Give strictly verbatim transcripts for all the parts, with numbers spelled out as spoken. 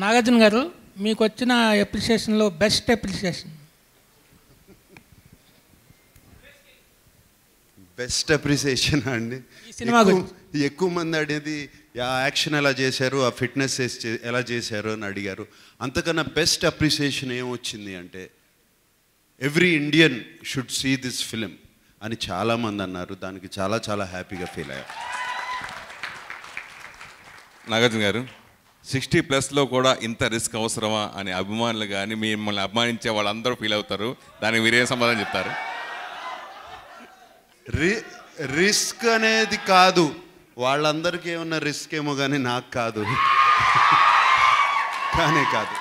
నాగార్జున గారు, మీకు వచ్చిన అప్రిషియేషన్లో బెస్ట్ అప్రిషియేషన్? బెస్ట్ అప్రిసియేషన్ అండి, ఈ సినిమా ఎక్కువ మంది అడిగేది ఆ యాక్షన్ ఎలా చేశారు, ఆ ఫిట్నెస్ ఎలా చేశారు అని అడిగారు. అంతకన్నా బెస్ట్ అప్రిసియేషన్ ఏమొచ్చింది అంటే every Indian should see this film అని చాలామంది అన్నారు. దానికి చాలా చాలా హ్యాపీగా ఫీల్ అయ్యారు. నాగార్జున గారు, సిక్స్టీ ప్లస్లో కూడా ఇంత రిస్క్ అవసరమా అని అభిమానులు కానీ మిమ్మల్ని అభిమానించే వాళ్ళందరూ ఫీల్ అవుతారు. దానికి మీరేం సమాధానం చెప్తారు? రి రిస్క్ అనేది కాదు, వాళ్ళందరికీ ఏమన్నా రిస్క్ ఏమో కానీ నాకు కాదు. కానే కాదు.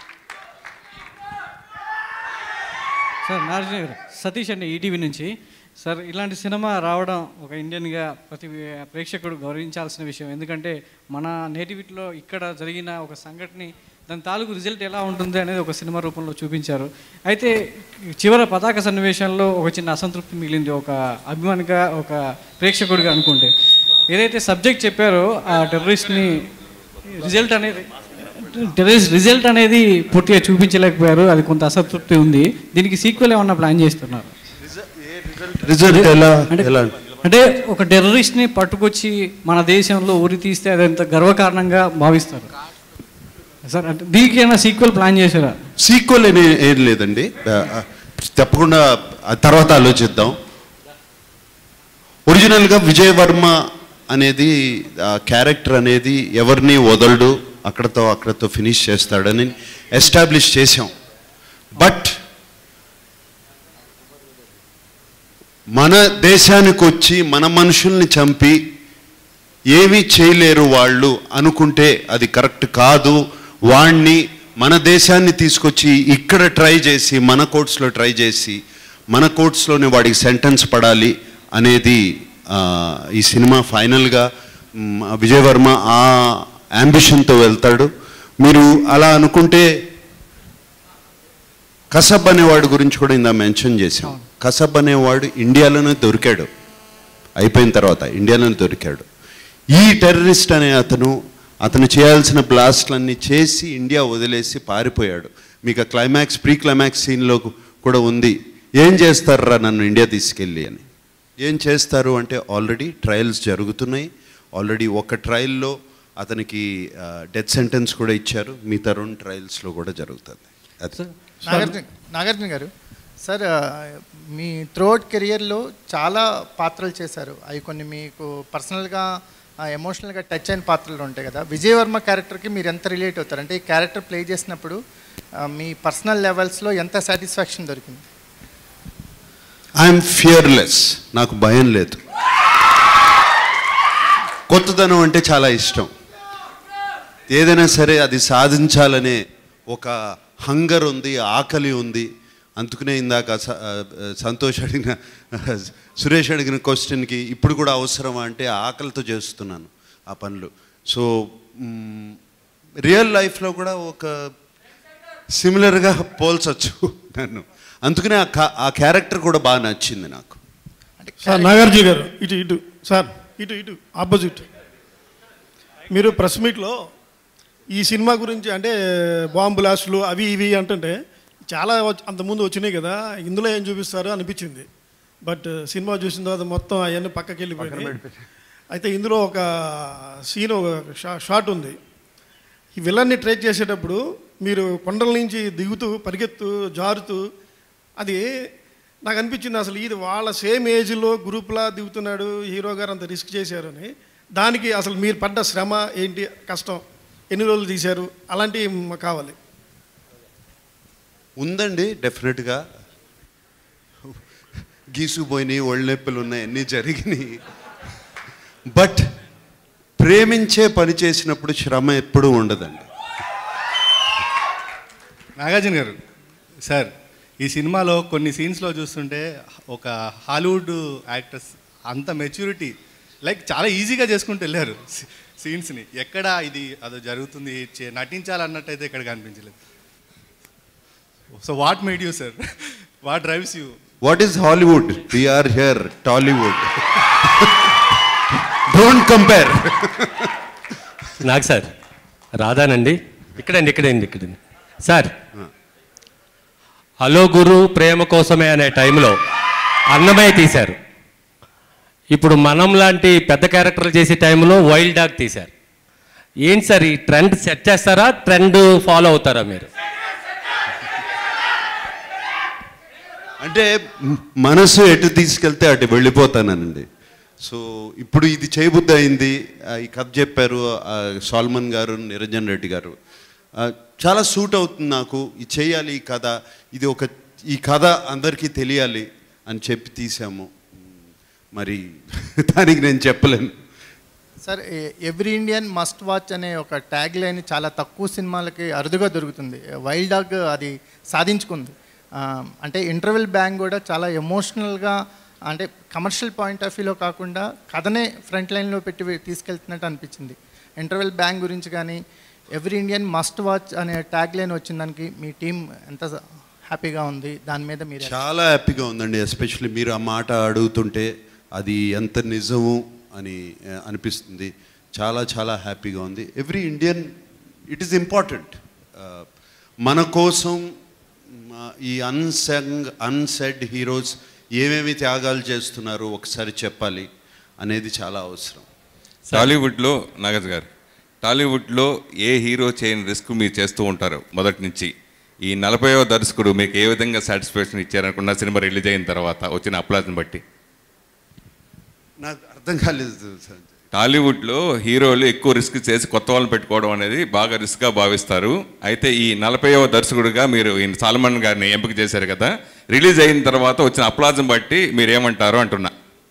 సార్ నాగార్జున గారు, సతీష్ అండి ఈటీవీ నుంచి. సార్, ఇలాంటి సినిమా రావడం ఒక ఇండియన్గా ప్రతి ప్రేక్షకుడు గౌరవించాల్సిన విషయం. ఎందుకంటే మన నేటివిటీలో ఇక్కడ జరిగిన ఒక సంఘటన దాని తాలూకు రిజల్ట్ ఎలా ఉంటుంది అనేది ఒక సినిమా రూపంలో చూపించారు. అయితే చివరి పతాక సన్నివేశంలో ఒక చిన్న అసంతృప్తి మిగిలింది ఒక అభిమానిగా, ఒక ప్రేక్షకుడిగా అనుకుంటే. ఏదైతే సబ్జెక్ట్ చెప్పారో ఆ టెర్రరిస్ట్ని రిజల్ట్ అనేది టెర్రరిస్ట్ రిజల్ట్ అనేది పూర్తిగా చూపించలేకపోయారు. అది కొంత అసంతృప్తి ఉంది. దీనికి సీక్వెల్ ఏమన్నా ప్లాన్ చేస్తున్నారు? రిజల్ట్ ఎలా అంటే ఒక టెర్రరిస్ట్ని పట్టుకొచ్చి మన దేశంలో ఉరి తీస్తే అదంత గర్వకారణంగా భావిస్తారు సార్. అంటే దీనికి ఏమైనా సీక్వెల్ ప్లాన్ చేశారా? సీక్వెల్ ఏం లేదండి, తప్పకుండా తర్వాత ఆలోచిద్దాం. ఒరిజినల్గా విజయ్ వర్మ అనేది క్యారెక్టర్ అనేది ఎవరిని వదలడు, అక్కడతో అక్కడతో ఫినిష్ చేస్తాడని ఎస్టాబ్లిష్ చేసాం. బట్ మన దేశానికి వచ్చి మన మనుషుల్ని చంపి ఏమీ చేయలేరు వాళ్ళు అనుకుంటే అది కరెక్ట్ కాదు. వాణ్ణి మన దేశాన్ని తీసుకొచ్చి ఇక్కడ ట్రై చేసి మన కోర్ట్స్లో ట్రై చేసి మన కోర్ట్స్లోనే వాడికి సెంటెన్స్ పడాలి అనేది ఈ సినిమా ఫైనల్గా విజయ్ వర్మ ఆ యాంబిషన్తో వెళ్తాడు. మీరు అలా అనుకుంటే కసబ్ అనేవాడు గురించి కూడా ఇందా మెన్షన్ చేశాం. కసబ్ అనేవాడు ఇండియాలోనే దొరికాడు, అయిపోయిన తర్వాత ఇండియాలోనే దొరికాడు. ఈ టెర్రరిస్ట్ అనే అతను అతను చేయాల్సిన బ్లాస్ట్లన్నీ చేసి ఇండియా వదిలేసి పారిపోయాడు. మీకు ఆ క్లైమాక్స్ ప్రీ క్లైమాక్స్ సీన్లో కూడా ఉంది, ఏం చేస్తారా నన్ను ఇండియా తీసుకెళ్ళి అని. ఏం చేస్తారు అంటే ఆల్రెడీ ట్రయల్స్ జరుగుతున్నాయి. ఆల్రెడీ ఒక ట్రయల్లో అతనికి డెత్ సెంటెన్స్ కూడా ఇచ్చారు. మిగతా రెండు ట్రయల్స్లో కూడా జరుగుతుంది. నాగార్జున నాగార్జున గారు, సార్ మీ త్రూఅవుట్ కెరియర్లో చాలా పాత్రలు చేశారు. అవి కొన్ని మీకు పర్సనల్గా ఎమోషనల్గా టచ్ అయిన పాత్రలు ఉంటాయి కదా. విజయ్ వర్మ క్యారెక్టర్కి మీరు ఎంత రిలేట్ అవుతారు? అంటే ఈ క్యారెక్టర్ ప్లే చేసినప్పుడు మీ పర్సనల్ లెవెల్స్లో ఎంత సాటిస్ఫాక్షన్ దొరికింది? ఐఎమ్ ఫియర్లెస్, నాకు భయం లేదు. కొత్తదనం అంటే చాలా ఇష్టం. ఏదైనా సరే అది సాధించాలనే ఒక హంగర్ ఉంది, ఆకలి ఉంది. అందుకనే ఇందాక సంతోష్ అడిగిన సురేష్ అడిగిన క్వశ్చన్కి ఇప్పుడు కూడా అవసరమా అంటే ఆకలితో చేస్తున్నాను ఆ పనులు. సో రియల్ లైఫ్లో కూడా ఒక సిమిలర్గా పోల్చొచ్చు నన్ను. అందుకనే ఆ క్యారెక్టర్ కూడా బాగా నచ్చింది నాకు. సార్ నాగార్జున గారు, ఇటు ఇటు సార్ ఇటు ఇటు ఆపోజిట్. మీరు ప్రెస్ మీట్లో ఈ సినిమా గురించి అంటే బాంబు బ్లాస్టులు అవి ఇవి అంటుంటే చాలా అంతకుముందు వచ్చినాయి కదా, ఇందులో ఏం చూపిస్తారు అనిపించింది. బట్ సినిమా చూసిన తర్వాత మొత్తం అవన్నీ పక్కకి వెళ్ళిపోయినాయి. అయితే ఇందులో ఒక సీన్ ఒక షాట్ ఉంది. ఈ విలన్ని ట్రేక్ చేసేటప్పుడు మీరు కొండల నుంచి దిగుతూ పరిగెత్తు జారుతూ, అది నాకు అనిపించింది అసలు ఇది వాళ్ళ సేమ్ ఏజ్లో గ్రూప్లా దిగుతున్నాడు హీరో గారు, అంత రిస్క్ చేశారని. దానికి అసలు మీరు పడ్డ శ్రమ ఏంటి, కష్టం, ఎన్ని రోజులు తీశారు, అలాంటివి కావాలి. ఉందండి, డెఫినెట్గా గీసుపోయినాయి, ఒళ్ళు నొప్పులు ఉన్నాయి, అన్నీ జరిగినాయి. బట్ ప్రేమించే పని చేసినప్పుడు శ్రమ ఎప్పుడూ ఉండదండి. నాగార్జున గారు, సార్ ఈ సినిమాలో కొన్ని సీన్స్లో చూస్తుంటే ఒక హాలీవుడ్ యాక్టర్స్ అంత మెచ్యూరిటీ లైక్ చాలా ఈజీగా చేసుకుంటూ వెళ్ళారు సీన్స్ని. ఎక్కడ ఇది అదో జరుగుతుంది నటించాలన్నట్టయితే ఇక్కడ కనిపించలేదు. So what made you sir, what drives you? What is Hollywood? We are here Tollywood. Don't compare. నాకు సార్ రాధానండి, ఇక్కడండి ఇక్కడండి ఇక్కడండి సార్, హలో గురు ప్రేమ కోసమే అనే టైంలో అన్నమయ్య తీశారు. ఇప్పుడు మనం లాంటి పెద్ద క్యారెక్టర్లు చేసే టైంలో వైల్డ్ డాగ్ తీశారు. ఏంటి సార్ ఈ ట్రెండ్ సెట్ చేస్తారా, ట్రెండ్ ఫాలో అవుతారా మీరు? అంటే మనసు ఎటు తీసుకెళ్తే అటు వెళ్ళిపోతానండి. సో ఇప్పుడు ఇది చేయబుద్ధి అయింది. ఈ కథ చెప్పారు సాల్మన్ గారు, నిరంజన్ రెడ్డి గారు, చాలా సూట్ అవుతుంది నాకు, ఇది చేయాలి ఈ కథ, ఇది ఒక ఈ కథ అందరికీ తెలియాలి అని చెప్పి తీసాము. మరి దానికి నేను చెప్పలేను sir. Every Indian must watch అనే ఒక ట్యాగ్ లైన్ చాలా తక్కువ సినిమాలకి అరుదుగా దొరుకుతుంది. వైల్డ్ డాగ్ అది సాధించుకుంది. అంటే ఇంటర్వెల్ బ్యాంగ్ కూడా చాలా ఎమోషనల్గా, అంటే కమర్షియల్ పాయింట్ ఆఫ్ వ్యూలో కాకుండా కథనే ఫ్రంట్ లైన్లో పెట్టి తీసుకెళ్తున్నట్టు అనిపించింది. ఇంటర్వెల్ బ్యాంగ్ గురించి కానీ, ఎవ్రీ ఇండియన్ మస్ట్ వాచ్ అనే ట్యాగ్ లైన్ వచ్చిన దానికి మీ టీం ఎంత హ్యాపీగా ఉంది? దాని మీద మీరు చాలా హ్యాపీగా ఉందండి. ఎస్పెషల్లీ మీరు ఆ మాట అడుగుతుంటే అది ఎంత నిజము అని అనిపిస్తుంది. చాలా చాలా హ్యాపీగా ఉంది. Every Indian, it is important. మన కోసం ఈ అన్సంగ్ అన్సెడ్ హీరోస్ ఏమేమి త్యాగాలు చేస్తున్నారు ఒకసారి చెప్పాలి అనేది చాలా అవసరం. టాలీవుడ్లో నాగజ్ గారు, టాలీవుడ్లో ఏ హీరో చేయని రిస్క్ మీరు చేస్తూ ఉంటారు మొదటి నుంచి. ఈ నలభైవ దర్శకుడు మీకు ఏ విధంగా సాటిస్ఫాక్షన్ ఇచ్చారనుకున్న సినిమా రిలీజ్ అయిన తర్వాత వచ్చిన అప్లాజ్ని బట్టి? నాకు అర్థం కాలేదు సార్. టాలీవుడ్లో హీరోలు ఎక్కువ రిస్క్ చేసి కొత్త వాళ్ళని పెట్టుకోవడం అనేది బాగా రిస్క్గా భావిస్తారు. అయితే ఈ నలభైవ దర్శకుడిగా మీరు ఈ సాల్మన్ గారిని ఎంపిక చేశారు కదా, రిలీజ్ అయిన తర్వాత వచ్చిన అప్లాజ్ని బట్టి మీరు ఏమంటారు అంటున్నా.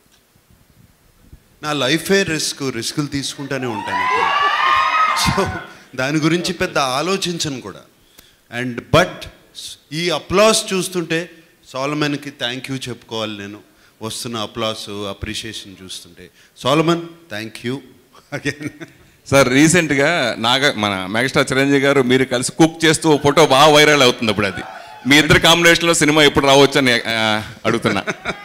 నా లైఫే రిస్క్, రిస్కులు తీసుకుంటూనే ఉంటాను. సో దాని గురించి పెద్ద ఆలోచించను కూడా. అండ్ బట్ ఈ అప్లాస్ చూస్తుంటే సాల్మన్కి థ్యాంక్ యూ చెప్పుకోవాలి నేను. వస్తున్న అప్లాస్, అప్రిషియేషన్ చూస్తుంటే Solomon thank you again. Sir రీసెంట్గా నాగ మన మెగాస్టార్ చిరంజీవి గారు మీరు కలిసి కుక్ చేస్తూ ఫోటో బాగా వైరల్ అవుతుంది. అప్పుడు అది మీ ఇద్దరు కాంబినేషన్లో సినిమా ఎప్పుడు రావచ్చు అని అడుగుతున్నా.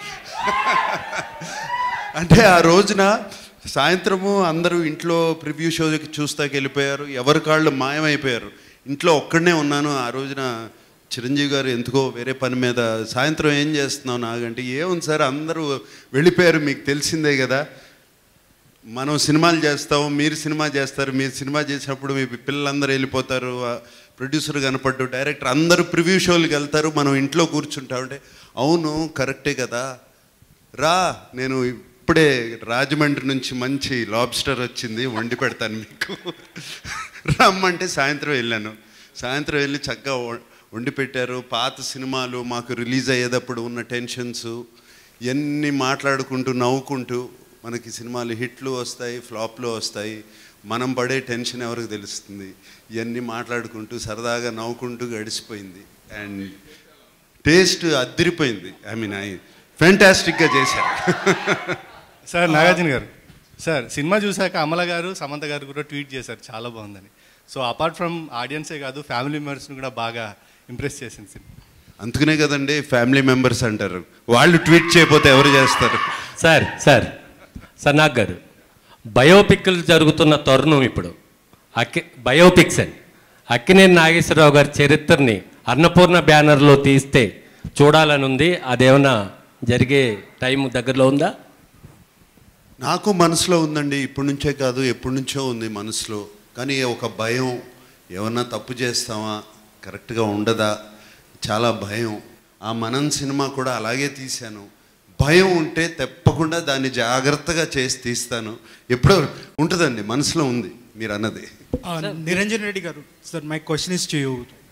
అంటే ఆ రోజున సాయంత్రము అందరూ ఇంట్లో ప్రివ్యూ షోకి చూస్తాకి వెళ్ళిపోయారు, ఎవరి కాళ్ళు మాయమైపోయారు. ఇంట్లో ఒక్కడనే ఉన్నాను. ఆ రోజున చిరంజీవి గారు ఎందుకో వేరే పని మీద, సాయంత్రం ఏం చేస్తున్నావు నాగంటే, ఏముంది సార్ అందరూ వెళ్ళిపోయారు, మీకు తెలిసిందే కదా, మనం సినిమాలు చేస్తాము, మీరు సినిమా చేస్తారు, మీరు సినిమా చేసినప్పుడు మీ పిల్లలందరూ వెళ్ళిపోతారు, ప్రొడ్యూసర్ కనపడ్డు, డైరెక్టర్ అందరూ ప్రివ్యూ షోలకు వెళ్తారు, మనం ఇంట్లో కూర్చుంటామంటే, అవును కరెక్టే కదా, రా నేను ఇప్పుడే రాజమండ్రి నుంచి మంచి లాబ్స్టర్ వచ్చింది వండి పెడతాను మీకు, రమ్మంటే సాయంత్రం వెళ్ళాను. సాయంత్రం వెళ్ళి చక్కగా వండి పెట్టారు. పాత సినిమాలు మాకు రిలీజ్ అయ్యేటప్పుడు ఉన్న టెన్షన్స్ ఇవన్నీ మాట్లాడుకుంటూ నవ్వుకుంటూ, మనకి సినిమాలు హిట్లు వస్తాయి, ఫ్లాప్లు వస్తాయి, మనం పడే టెన్షన్ ఎవరికి తెలుస్తుంది, ఇవన్నీ మాట్లాడుకుంటూ సరదాగా నవ్వుకుంటూ గడిచిపోయింది. అండ్ టేస్ట్ అద్దరిపోయింది. ఐ మీన్ ఐ ఫ్యాంటాస్టిక్గా చేశారు. సార్ నాగార్జున గారు, సార్ సినిమా చూశాక అమల గారు, సమంత గారు కూడా ట్వీట్ చేశారు చాలా బాగుందని. సో అపార్ట్ ఫ్రమ్ ఆడియన్సే కాదు, ఫ్యామిలీ మెంబర్స్ని కూడా బాగా ఇంప్రెస్ చేసింది సినిమా. అందుకనే కదండి ఫ్యామిలీ మెంబర్స్ అంటారు. వాళ్ళు ట్వీట్ చేయకపోతే ఎవరు చేస్తారు? సార్ సార్ సార్ నాగ్ గారు, బయోపిక్లు జరుగుతున్న తరుణం ఇప్పుడు. అక్కి బయోపిక్స్ అండి, అక్కినేని నాగేశ్వరరావు గారి చరిత్రని అన్నపూర్ణ బ్యానర్లో తీస్తే చూడాలని ఉంది. అదేమన్నా జరిగే టైం దగ్గరలో ఉందా? నాకు మనసులో ఉందండి, ఇప్పటి నుంచే కాదు ఎప్పటి నుంచో ఉంది మనసులో. కానీ ఒక భయం, ఏమన్నా తప్పు చేస్తామా, కరెక్ట్గా ఉండదా, చాలా భయం. ఆ మనం సినిమా కూడా అలాగే తీశాను. భయం ఉంటే తప్పకుండా దాన్ని జాగ్రత్తగా చేసి తీస్తాను. ఎప్పుడో ఉంటుందండి, మనసులో ఉంది మీరు అన్నది. నిరంజన్ రెడ్డి గారు, sir my question is to you.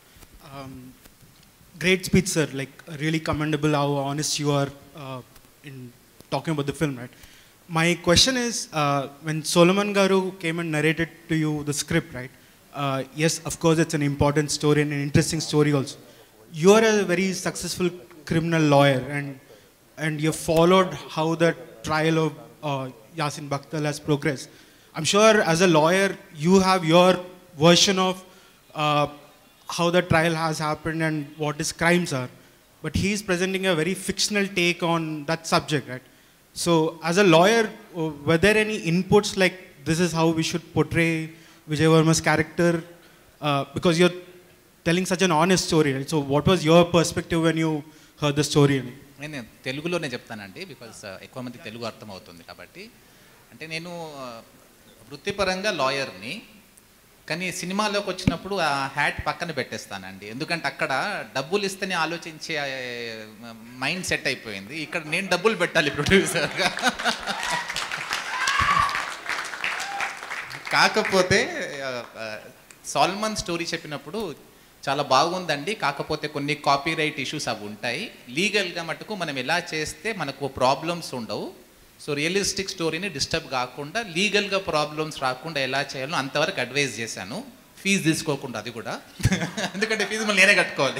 Great speech sir, like really commendable how honest you are in talking about the film, right? My question is, uh, when Solomon Garu came and narrated to you the script, right? Uh, yes, of course, it's an important story and an interesting story also. You are a very successful criminal lawyer, and and you followed how the trial of uh, Yasin Bakhtal has progressed. I'm sure as a lawyer, you have your version of uh, how the trial has happened and what his crimes are. But he is presenting a very fictional take on that subject, right? So, as a lawyer, were there any inputs like this is how we should portray Vijay Varma's character? uh, because you're telling such an honest story, right? So what was your perspective when you heard the story? నేను తెలుగులోనే చెప్తానండి, because ఎక్కువ మంది తెలుగు అర్థమవుతుంది కాబట్టి. అంటే నేను వృత్తిపరంగా లాయర్ని, కానీ సినిమాలోకి వచ్చినప్పుడు ఆ హ్యాట్ పక్కన పెట్టేస్తానండి. ఎందుకంటే అక్కడ డబ్బులు ఇస్తేనే ఆలోచించే మైండ్ సెట్ అయిపోయింది. ఇక్కడ నేను డబ్బులు పెట్టాలి ప్రొడ్యూసర్గా. కాకపోతే సాల్మన్ స్టోరీ చెప్పినప్పుడు చాలా బాగుందండి, కాకపోతే కొన్ని కాపీరైట్ ఇష్యూస్ అవి ఉంటాయి. లీగల్గా మటుకు మనం ఎలా చేస్తే మనకు ప్రాబ్లమ్స్ ఉండవు. సో రియలిస్టిక్ స్టోరీని డిస్టర్బ్ కాకుండా లీగల్గా ప్రాబ్లమ్స్ రాకుండా ఎలా చేయాలో అంతవరకు అడ్వైజ్ చేశాను, ఫీజు తీసుకోకుండా. అది కూడా ఎందుకంటే ఫీజు మళ్ళీ నేనే కట్టుకోవాలి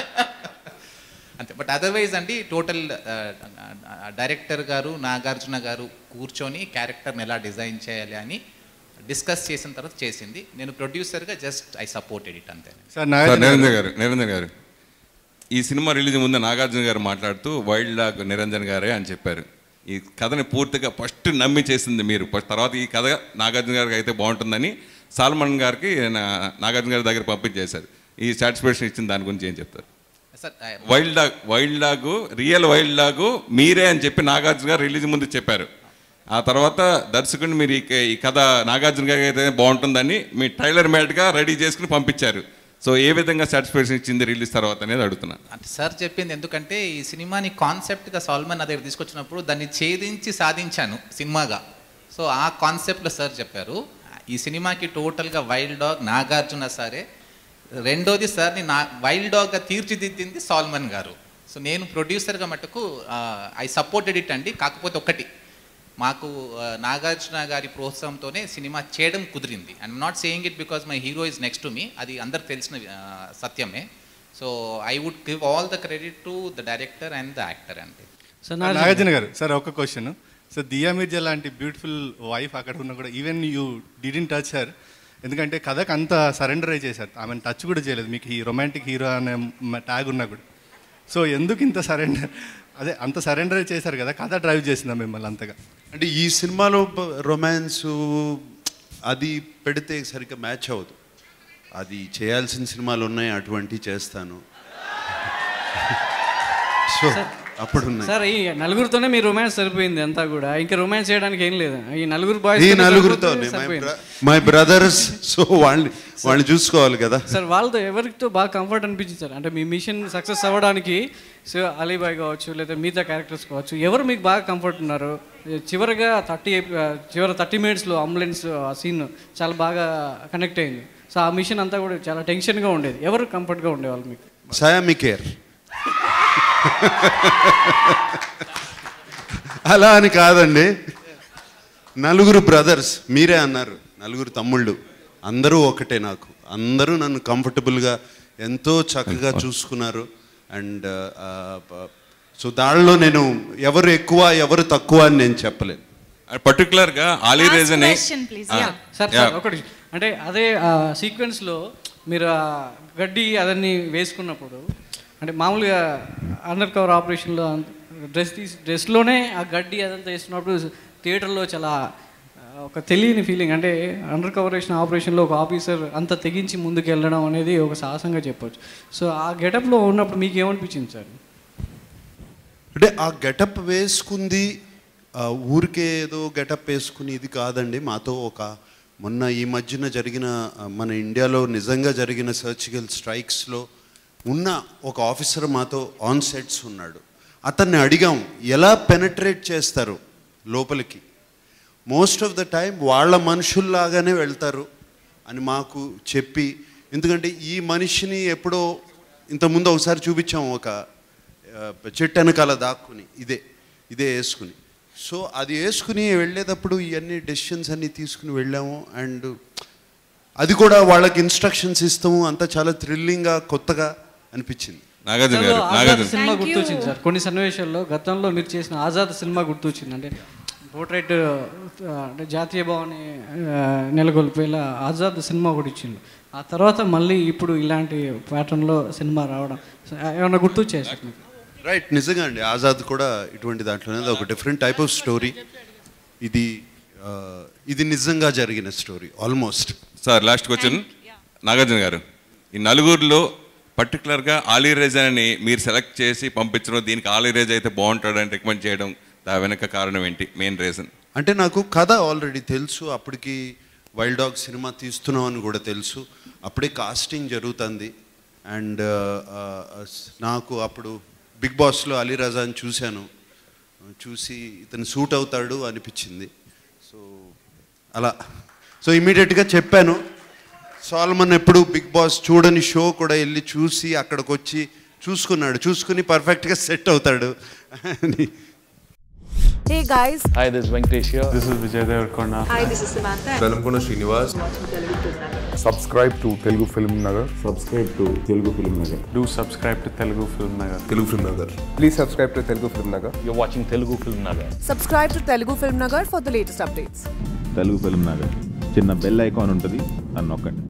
అంతే. బట్ అదర్వైజ్ అండి, టోటల్ డైరెక్టర్ గారు నాగార్జున గారు కూర్చొని క్యారెక్టర్ని ఎలా డిజైన్ చేయాలి అని డిస్కస్ చేసిన తర్వాత చేసింది. నేను ప్రొడ్యూసర్గా జస్ట్ ఐ సపోర్టెడ్ ఇట్ అంతే. సార్ నిరంజన్ గారు నిరంజన్ గారు ఈ సినిమా రిలీజ్ ముందు నాగార్జున గారు మాట్లాడుతూ వైల్డ్ డాగ్ నిరంజన్ గారే అని చెప్పారు. ఈ కథని పూర్తిగా ఫస్ట్ నమ్మి చేసింది మీరు. ఫస్ట్ తర్వాత ఈ కథ నాగార్జున గారికి అయితే బాగుంటుందని సాల్మన్ గారికి నాగార్జున గారి దగ్గర పంపించేశారు. ఈ సాటిస్ఫాక్షన్ ఇచ్చిన దాని గురించి ఏం చెప్తారు? Wild dog wild dog real wild dog మీరే అని చెప్పి నాగార్జున గారు రిలీజ్ ముందు చెప్పారు. ఆ తర్వాత దర్శకుడిని మీరు ఈ కథ నాగార్జున గారికి అయితే బాగుంటుందని మీ ట్రైలర్ మేట్గా రెడీ చేసుకుని పంపించారు. సో ఏ విధంగా సాటిస్ఫాక్షన్ ఇచ్చింది రిలీజ్ తర్వాత అనేది అడుగుతున్నాను. అంటే సార్ చెప్పింది, ఎందుకంటే ఈ సినిమాని కాన్సెప్ట్గా సాల్మన్ నా దగ్గర తీసుకొచ్చినప్పుడు దాన్ని ఛేదించి సాధించాను సినిమాగా. సో ఆ కాన్సెప్ట్లో సార్ చెప్పారు ఈ సినిమాకి టోటల్గా వైల్డ్ డాగ్ నాగార్జున సారే. రెండోది సార్ని నా వైల్డ్ డాగ్గా తీర్చిదిద్దింది సాల్మన్ గారు. సో నేను ప్రొడ్యూసర్గా మటుకు ఐ సపోర్టెడ్ ఇట్ అండి. కాకపోతే ఒకటి, మాకు నాగార్జున గారి ప్రోత్సాహంతోనే సినిమా చేయడం కుదిరింది. I'm not saying it because my hero is next to me, అది అందరికి తెలిసిన సత్యమే. So I would give all the credit to the director and the actor అండి. సార్ నాగార్జున గారు, సార్ ఒక క్వశ్చన్. సార్ దియా మిర్జా లాంటి బ్యూటిఫుల్ వైఫ్ అక్కడ ఉన్నా కూడా even you didn't touch her, ఎందుకంటే కథకు అంత సరెండర్ అయి చేశారు, ఆమెను టచ్ కూడా చేయలేదు. మీకు ఈ రొమాంటిక్ హీరో అనే ట్యాగ్ ఉన్నా కూడా. సో ఎందుకు ఇంత సరెండర్, అదే అంత సరెండర్ చేశారు కదా, కథ డ్రైవ్ చేసిందా మిమ్మల్ని అంతగా? అంటే ఈ సినిమాలో రొమాన్స్ అది పెడితే సరిగ్గా మ్యాచ్ అవ్వదు. అది చేయాల్సిన సినిమాలు ఉన్నాయి, అటువంటివి చేస్తాను. సో అప్పుడు సార్ ఈ నలుగురితోనే మీ రొమాన్స్ సరిపోయింది అంతా కూడా, ఇంకా రొమాన్స్ చేయడానికి ఏం లేదు. ఈ నలుగురు బాయ్స్ ఈ నలుగురితో మై బ్రదర్స్, సో వాళ్ళని వాళ్ళని చూసుకోవాలి కదా సార్. వాళ్ళతో ఎవరితో బాగా కంఫర్ట్ అనిపించింది సార్? అంటే మీ మిషన్ సక్సెస్ అవ్వడానికి సో అలీబాయ్ కావచ్చు లేదా మిగతా క్యారెక్టర్స్ కావచ్చు, ఎవరు మీకు బాగా కంఫర్ట్ ఉన్నారు? చివరిగా థర్టీ చివరి థర్టీ మినిట్స్లో అంబులెన్స్ ఆ సీన్ చాలా బాగా కనెక్ట్ అయింది. సో ఆ మిషన్ అంతా కూడా చాలా టెన్షన్గా ఉండేది. ఎవరు కంఫర్ట్గా ఉండేవాళ్ళు మీకు? సయామి కేర్. అలా అని కాదండి, నలుగురు బ్రదర్స్ మీరే అన్నారు, నలుగురు తమ్ముళ్ళు, అందరూ ఒకటే. నాకు అందరూ నన్ను కంఫర్టబుల్గా ఎంతో చక్కగా చూసుకున్నారు. అండ్ సో దానిలో నేను ఎవరు ఎక్కువ ఎవరు తక్కువ అని నేను చెప్పలేను. పర్టికులర్గా ఆలీ రేజన్ సార్ ఒకటి, అంటే అదే సీక్వెన్స్లో మీరు గడ్డి అదన్నీ వేసుకున్నప్పుడు, అంటే మామూలుగా అండర్ కవర్ ఆపరేషన్లో డ్రెస్ తీసి డ్రెస్లోనే ఆ గడ్డి అదంతా వేసుకున్నప్పుడు థియేటర్లో చాలా ఒక తెలియని ఫీలింగ్. అంటే అండర్ కవరేషన్ ఆపరేషన్లో ఒక ఆఫీసర్ అంత తెగించి ముందుకు వెళ్ళడం అనేది ఒక సాహసంగా చెప్పొచ్చు. సో ఆ గెటప్లో ఉన్నప్పుడు మీకు ఏమనిపించింది సార్? అంటే ఆ గెటప్ వేసుకుంది ఊరికే ఏదో గెటప్ వేసుకుని ఇది కాదండి. మాతో ఒక మొన్న ఈ మధ్యన జరిగిన మన ఇండియాలో నిజంగా జరిగిన సర్జికల్ స్ట్రైక్స్లో ఉన్న ఒక ఆఫీసర్ మాతో ఆన్ సెట్స్ ఉన్నాడు. అతన్ని అడిగాం ఎలా పెనట్రేట్ చేస్తారు లోపలికి. మోస్ట్ ఆఫ్ ద టైం వాళ్ళ మనుషుల్లాగానే వెళ్తారు అని మాకు చెప్పి, ఎందుకంటే ఈ మనిషిని ఎప్పుడో ఇంతకుముందు ఒకసారి చూపించాం, ఒక చెట్టు వెనకాల దాక్కుని ఇదే ఇదే వేసుకుని. సో అది వేసుకుని వెళ్ళేటప్పుడు ఇవన్నీ డెసిషన్స్ అన్నీ తీసుకుని వెళ్ళాము. అండ్ అది కూడా వాళ్ళకి ఇన్స్ట్రక్షన్స్ ఇస్తాము, అంతా చాలా థ్రిల్లింగ్గా కొత్తగా అనిపించింది. సినిమా గుర్తొచ్చింది సార్ కొన్ని సన్నివేశాల్లో. గతంలో మీరు చేసిన ఆజాద్ సినిమా గుర్తొచ్చింది. అంటే పోర్ట్రైట్ అంటే జాతీయ భావాన్ని నెలకొల్పేలా ఆజాద్ సినిమా కూడా ఇచ్చిండు. ఆ తర్వాత మళ్ళీ ఇప్పుడు ఇలాంటి ప్యాటర్న్లో సినిమా రావడం ఏమన్నా గుర్తొచ్చాయి సార్ మీకు? రైట్, నిజంగా అండి. ఆజాద్ కూడా ఇటువంటి దాంట్లోనే ఒక డిఫరెంట్ టైప్ ఆఫ్ స్టోరీ. ఇది ఇది నిజంగా జరిగిన story almost. Sir last question, Nagarjuna గారు, ఈ నలుగురిలో పర్టికులర్గా ఆలీ రేజాని మీరు సెలెక్ట్ చేసి పంపించడం, దీనికి ఆలీ రేజా అయితే బాగుంటాడని రికమెండ్ చేయడం, దా వెనక కారణం ఏంటి, మెయిన్ రీజన్? అంటే నాకు కథ ఆల్రెడీ తెలుసు, అప్పటికి వైల్డ్ డాగ్ సినిమా తీస్తున్నాం అని కూడా తెలుసు, అప్పుడే కాస్టింగ్ జరుగుతుంది. అండ్ నాకు అప్పుడు బిగ్ బాస్లో అలీ రజాని చూశాను, చూసి ఇతను సూట్ అవుతాడు అనిపించింది. సో అలా సో ఇమీడియట్గా చెప్పాను. సాల్మన్ ఎప్పుడు బిగ్ బాస్ చూడని షో కూడా వెళ్ళి చూసి అక్కడికి వచ్చి చూసుకున్నాడు, చూసుకుని పర్ఫెక్ట్గా సెట్ అవుతాడు అని. Hey guys. Hi, this is Venkatesh here. This is Vijay Devarkonda. Hi, this is Samantha. Velamkona Srinivas. Subscribe to Telugu Film Nagar. Subscribe to Telugu Film Nagar. Do subscribe to Telugu Film Nagar. Telugu Film Nagar. Please subscribe to Telugu Film Nagar. You're watching Telugu Film Nagar. Subscribe to Telugu Film Nagar for the latest updates. Telugu Film Nagar. చిన్న bell icon ఉంటుంది, దాన్ని నొక్కండి.